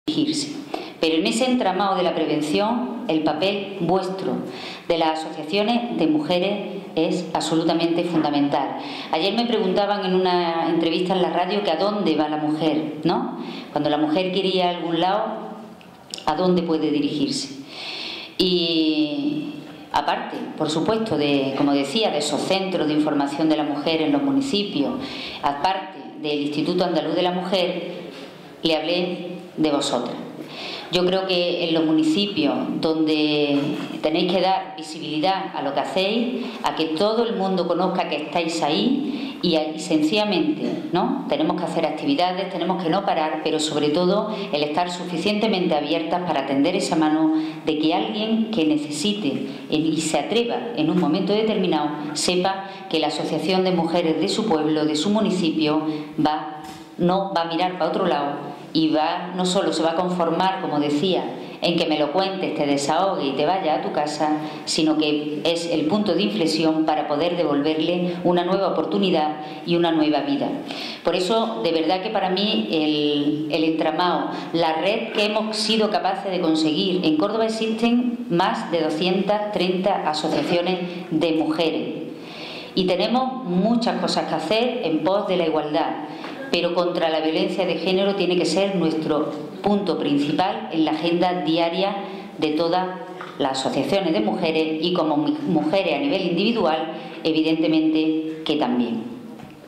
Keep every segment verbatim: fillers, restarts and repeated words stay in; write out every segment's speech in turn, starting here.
dirigirse. Pero en ese entramado de la prevención, el papel vuestro, de las asociaciones de mujeres, es absolutamente fundamental. Ayer me preguntaban en una entrevista en la radio que a dónde va la mujer, ¿no? Cuando la mujer quiere ir a algún lado, ¿a dónde puede dirigirse? Y aparte, por supuesto, de, como decía, de esos centros de información de la mujer en los municipios, aparte del Instituto Andaluz de la Mujer, le hablé de vosotras. Yo creo que en los municipios donde tenéis que dar visibilidad a lo que hacéis, a que todo el mundo conozca que estáis ahí y, y sencillamente, ¿no? Tenemos que hacer actividades, tenemos que no parar, pero sobre todo el estar suficientemente abiertas para tender esa mano de que alguien que necesite y se atreva en un momento determinado sepa que la asociación de mujeres de su pueblo, de su municipio, va, no va a mirar para otro lado y va, no solo se va a conformar, como decía, en que me lo cuentes, te desahogue y te vaya a tu casa, sino que es el punto de inflexión para poder devolverle una nueva oportunidad y una nueva vida. Por eso, de verdad que para mí el, el entramado, la red que hemos sido capaces de conseguir, en Córdoba existen más de doscientas treinta asociaciones de mujeres y tenemos muchas cosas que hacer en pos de la igualdad. Pero contra la violencia de género tiene que ser nuestro punto principal en la agenda diaria de todas las asociaciones de mujeres y como mujeres a nivel individual, evidentemente que también.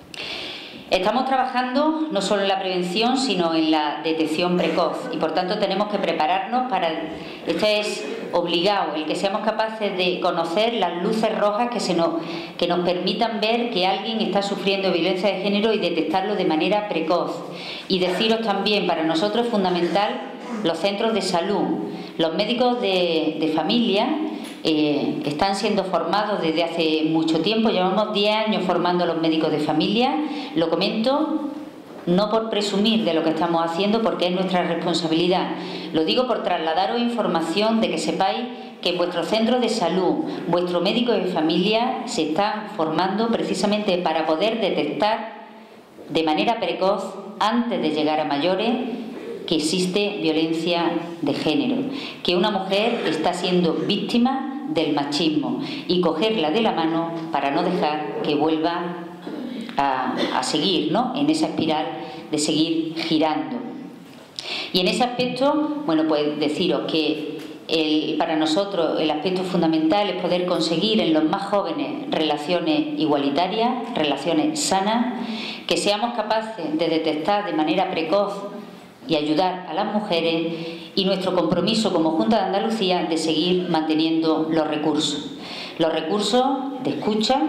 Estamos trabajando no solo en la prevención, sino en la detección precoz y por tanto tenemos que prepararnos para, esto es obligado, el que seamos capaces de conocer las luces rojas que, se nos, que nos permitan ver que alguien está sufriendo violencia de género y detectarlo de manera precoz. Y deciros también, para nosotros es fundamental los centros de salud, los médicos de, de familia. Eh, están siendo formados desde hace mucho tiempo, llevamos diez años formando a los médicos de familia. Lo comento no por presumir de lo que estamos haciendo, porque es nuestra responsabilidad. Lo digo por trasladaros información de que sepáis que en vuestros centros de salud, vuestro médico de familia se está formando precisamente para poder detectar de manera precoz, antes de llegar a mayores, que existe violencia de género, que una mujer está siendo víctima del machismo y cogerla de la mano para no dejar que vuelva a, a seguir, ¿no?, en esa espiral de seguir girando. Y en ese aspecto, bueno, pues deciros que el, para nosotros el aspecto fundamental es poder conseguir en los más jóvenes relaciones igualitarias, relaciones sanas, que seamos capaces de detectar de manera precoz y ayudar a las mujeres, y nuestro compromiso como Junta de Andalucía de seguir manteniendo los recursos. Los recursos de escucha,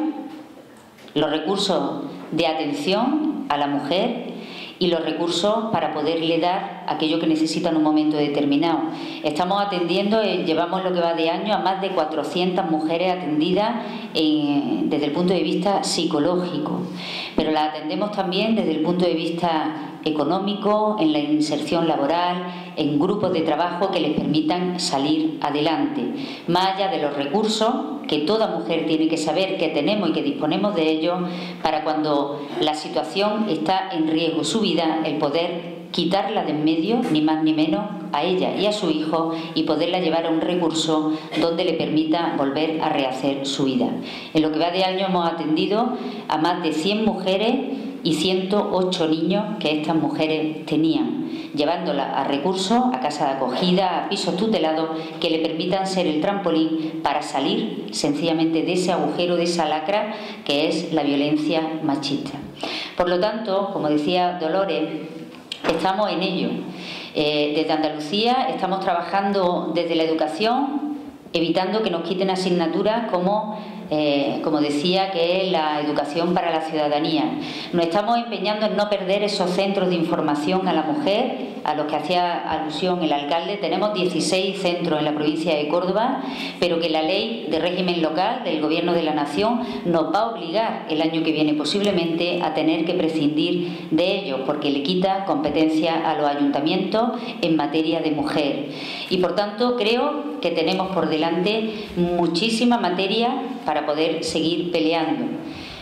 los recursos de atención a la mujer y los recursos para poderle dar aquello que necesita en un momento determinado. Estamos atendiendo, eh, llevamos lo que va de año, a más de cuatrocientas mujeres atendidas eh, desde el punto de vista psicológico, pero las atendemos también desde el punto de vista económico, en la inserción laboral, en grupos de trabajo que les permitan salir adelante, más allá de los recursos que toda mujer tiene que saber que tenemos y que disponemos de ellos para cuando la situación está en riesgo su vida, el poder quitarla de en medio, ni más ni menos, a ella y a su hijo, y poderla llevar a un recurso donde le permita volver a rehacer su vida. En lo que va de año hemos atendido a más de cien mujeres y ciento ocho niños que estas mujeres tenían, llevándolas a recursos, a casa de acogida, a pisos tutelados que le permitan ser el trampolín para salir sencillamente de ese agujero, de esa lacra que es la violencia machista. Por lo tanto, como decía Dolores, estamos en ello. Eh, desde Andalucía estamos trabajando desde la educación, evitando que nos quiten asignaturas como, eh, como decía, que es la educación para la ciudadanía. Nos estamos empeñando en no perder esos centros de información a la mujer, a los que hacía alusión el alcalde. Tenemos dieciséis centros en la provincia de Córdoba, pero que la ley de régimen local del Gobierno de la Nación nos va a obligar el año que viene posiblemente a tener que prescindir de ellos, porque le quita competencia a los ayuntamientos en materia de mujer. Y por tanto creo que tenemos por delante muchísima materia para poder seguir peleando.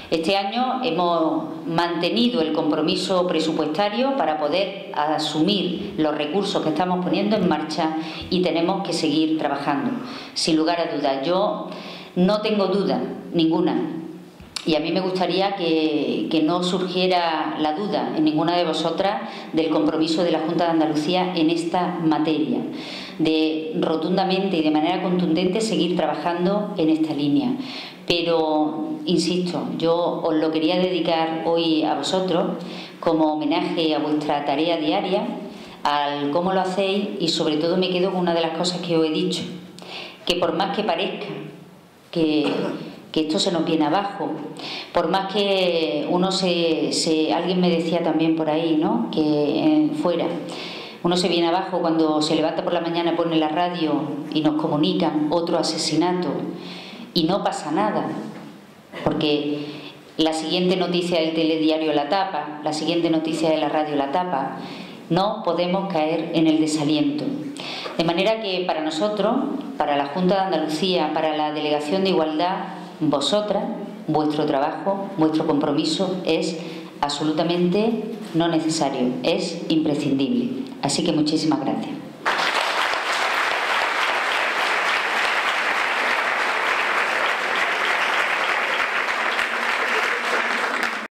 Este año hemos mantenido el compromiso presupuestario para poder asumir los recursos que estamos poniendo en marcha y tenemos que seguir trabajando. Sin lugar a dudas, yo no tengo duda ninguna. Y a mí me gustaría que, que no surgiera la duda en ninguna de vosotras del compromiso de la Junta de Andalucía en esta materia, de rotundamente y de manera contundente seguir trabajando en esta línea. Pero, insisto, yo os lo quería dedicar hoy a vosotros como homenaje a vuestra tarea diaria, al cómo lo hacéis, y sobre todo me quedo con una de las cosas que os he dicho, que por más que parezca que... que esto se nos viene abajo, por más que uno se, se alguien me decía también por ahí, ¿no?, que eh, fuera, uno se viene abajo cuando se levanta por la mañana, pone la radio y nos comunican otro asesinato y no pasa nada, porque la siguiente noticia del telediario la tapa, la siguiente noticia de la radio la tapa. No podemos caer en el desaliento. De manera que para nosotros, para la Junta de Andalucía, para la Delegación de Igualdad, vosotras, vuestro trabajo, vuestro compromiso es absolutamente no necesario, es imprescindible. Así que muchísimas gracias.